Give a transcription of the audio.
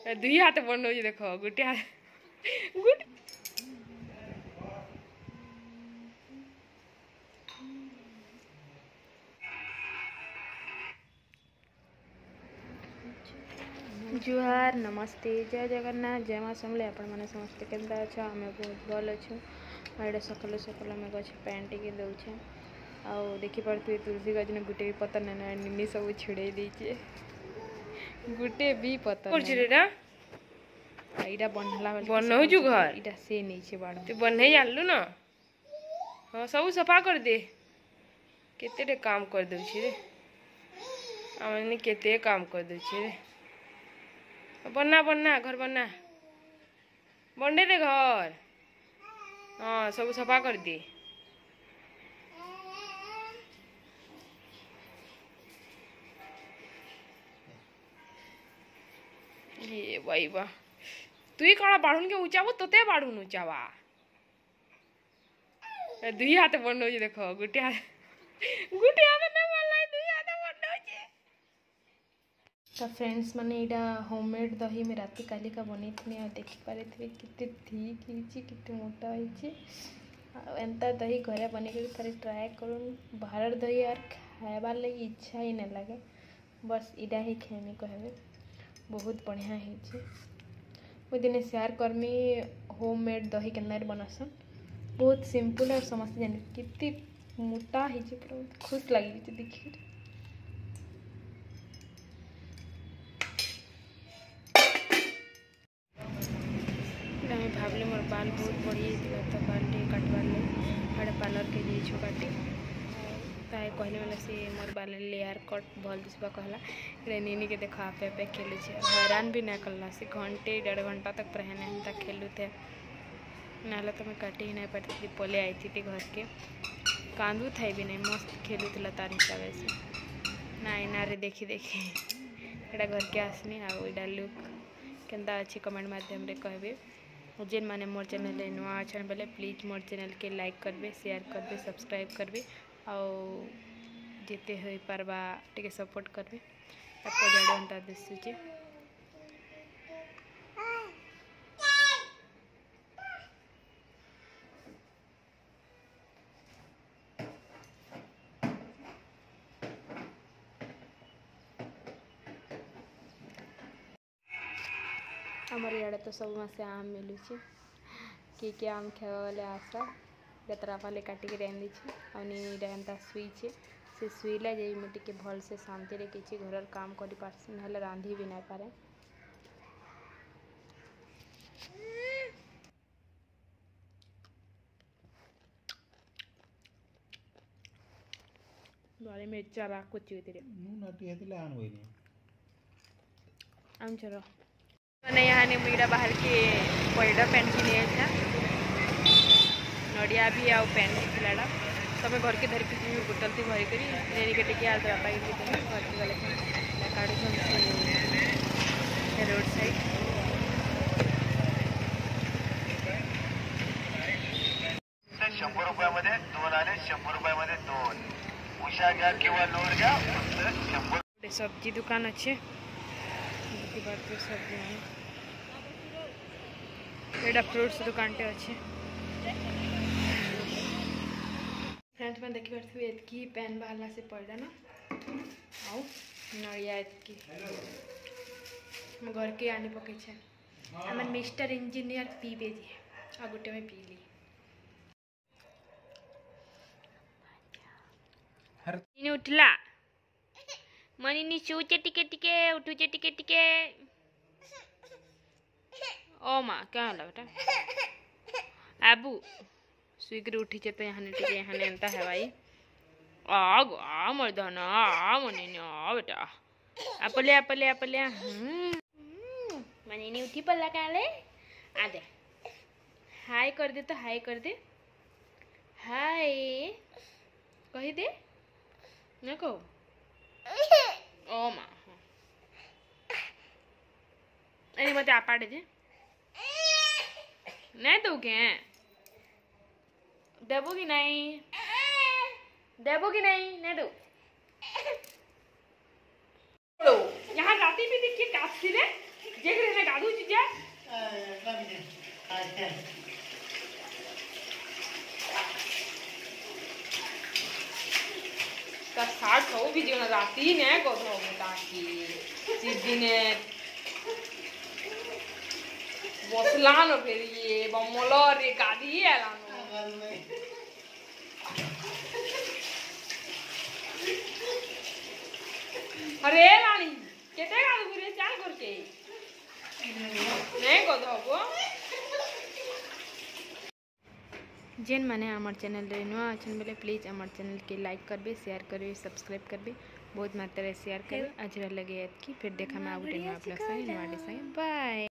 दुई हाथ बनौ देख गोटे हाथ गुट जुहार नमस्ते जय जगन्नाथ जय माँ समले आपण मैंने समस्ते केन्ता अच्छे आम बहुत भल अच्छे यहाँ सकाल सकाल आम गछ पैन टे दौचे आउ देखिपे तुलसी गज ने गोटे भी पतर ना निनी सब छिड़े देचे गोटे भी पतर यहाँ बनौचु घर इटा से नहीं बाड़ तू बन जानलु न हाँ सब सफा कर दे केते काम कर दे रे आम केते काम कर दे रे बना बना घर बना बंडे दे घर हाँ सब सफा कर दे ये भाई बा तुई कण बाढ़ुन के ऊंचाबो तोते बाढ़ुन ऊंचावा दुई हाथ बनौ देख गोटे हाथ ना वाला दुई हाथ बनौ तो फ्रेंड्स माने इटा होममेड दही में राति काली का बनी थी आ देखि पारे थे कितने ठीक हिची कितने मोटा हिची एंता दही घरे बने के थरे ट्राई करूँ बाहर दही यार खाइबार लगी इच्छा ही नहीं लगे बस इटा ही खेमी कहबे बहुत बढ़िया हिची मुझे दिने शेयर करमी होममेड दही केन्ना बनासन बहुत सिंपल और समस्त जाने कितनी मोटा हिची पूरा खुश लगी देखिए भावले मोर बाल बहुत बढ़ी तो बाल काटबार लगे पार्लर के जाइछु काटी ताए कहले वाला से मोर बाल लेयर कट भल दिसबा कहला रे नीनी के देखा आपे आपे खेलु छे हैरान भी ना करला से घंटे 1.5 घंटा तक रहने हम तक खेलु थे नाला तो मैं काटे ही नहीं पाती पले आई थी घर के कांदू थाई भी नहीं मस्त खेलु थला तार हिसाब से ना ना रे देखी देखी एटा घर के आसनी आ एटा लुक केंता अच्छी कमेंट माध्यम रे कहबे जेन माने मोर चैनल नुआ अच्छन बेले प्लीज मोर चैनल के लाइक करबे शेयर करबे सब्सक्राइब करबे आउ जिते हो पारबा टिके सपोर्ट करबे पजाड़ अंता दिशुचे आमर इे तो सब मासे आम मिलूचे किए आम खाइले आशा जतरा पाले काटिक रांधी आंता शुईचे से शुईला जाए मुझे भल से शांति रे किसी घर काम कर पार्सी ना रांधि भी नहीं पारे बारे मिर्चा राग कुछ आम चलो मैंने यहाँ ने मुझे बाहर के पैडा पैंट किने था नड़िया भी आउ पैंट खिलाड़ा तो मैं घर के धर के बोतल थी भरी करी नेनी के टिके आज बापा के घर के गले काढ़ रोड साइड 100 रुपयामध्ये 2 आले 100 रुपयामध्ये 2 उषा घ्या किंवा लोड घ्या फक्त 100 सब्जी दुकान अच्छे सब्जी एटा फ्रूट्स दुकान टे अच्छे फ्रेंड्स मैं देखी पार्थी एतकी पैन बाहरला से पड़ा ना आउ नड़िया एतकी घर के आने पके आम मिस्टर इंजीनियर पीबे जी आ गोटे में पीली उठला मनी शूचे टिके टिके उठुचे टिके टिके ओ माँ क्या होला बेटा आबू स्वीकृ उठी तो यहाँ यहाँ एंता है भाई आग आ मर्दाना आ मनी आ बेटा आपले आपले आपले मनी उठी पल्ला काले आ दे हाय कर दे तो हाय कर दे हाय कही दे न कहो ओ माँ अरे मत आपाड़े दे नहीं तो क्या देबो कि नहीं नहीं दो यहाँ गाती भी देखिए काटती रे देख रहे हैं गाड़ी के तर 60 हो वीडियो ना राती ने को धो ताकि सिद्धिने बसलानो फिर ये बमलो रे गाड़ी एलानो अरे लानी केते गाड़ी फिर चाल करके नहीं को धोबो जेन माने आमर चैनल रे नुआ अछन बेले प्लीज आमर चैनल के लाइक करबे शेयर करबे सब्सक्राइब करबे बहुत मात्रा शेयर करे आज लगे कि फिर देखा मैं आउट में आप लोग संगे नुआ बाय।